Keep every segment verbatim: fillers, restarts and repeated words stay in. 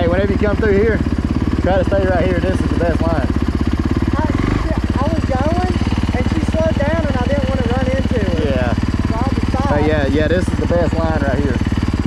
Hey, whenever you come through here, try to stay right here. This is the best line. I, I was going, and she slowed down, and I didn't want to run into her. Yeah. So I just stopped. Oh, yeah, yeah, this is the best line right here.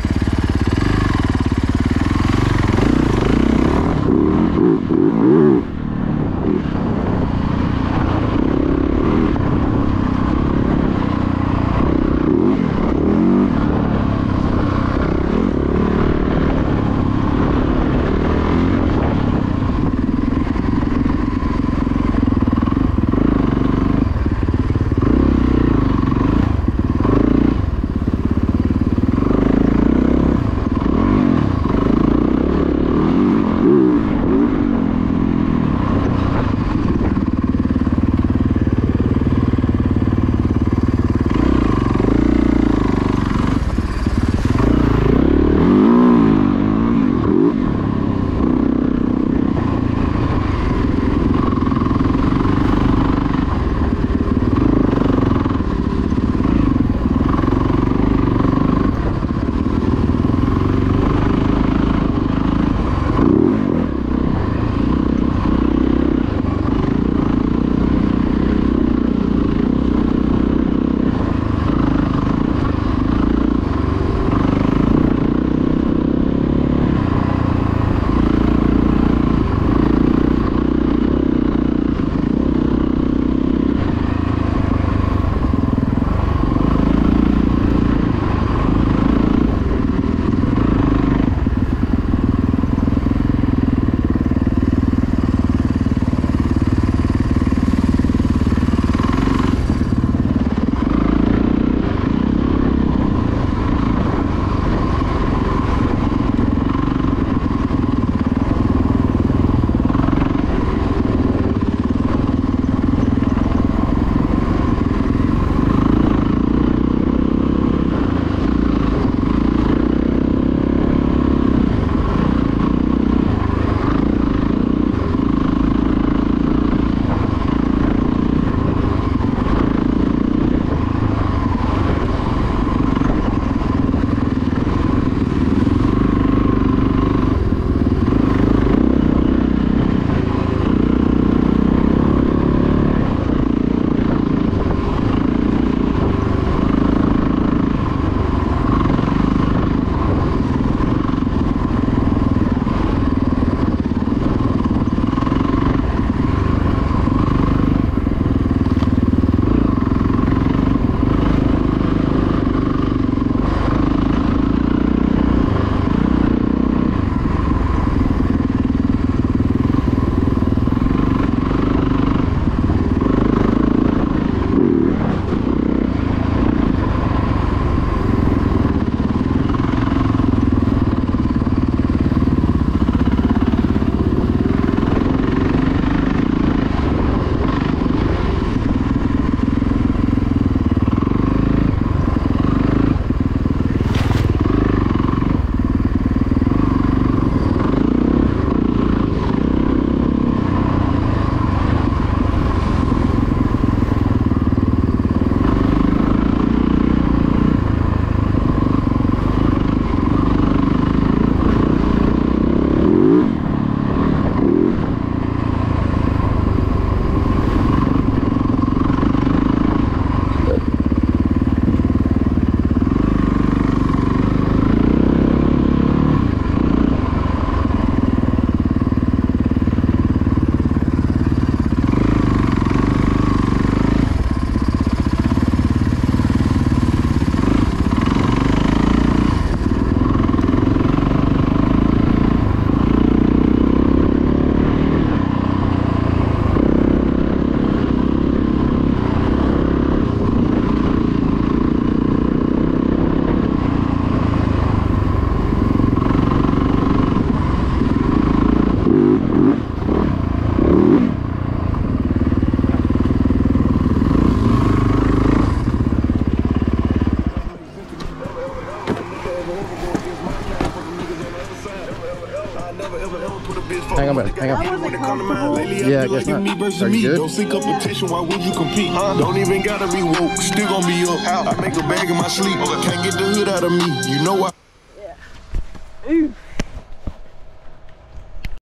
Hang on, buddy. Hang on. Yeah, I guess not. Are you good? Don't seek competition. Why would you compete? Huh? Don't even gotta be woke. Still gonna be up. How? I make a bag in my sleep. Can't get the hood out of me. You know why? Yeah. Ooh.